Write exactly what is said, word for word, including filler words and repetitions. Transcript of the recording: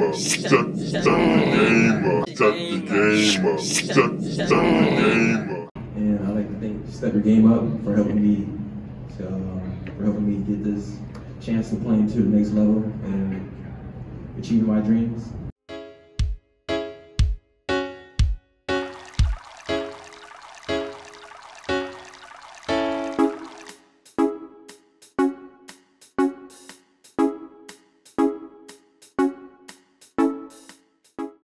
up, step, step the game up, step the game up, step, step the game up. And I like to thank Step Your Game Up for helping me to, uh, for helping me get this chance to play into the next level and achieving my dreams.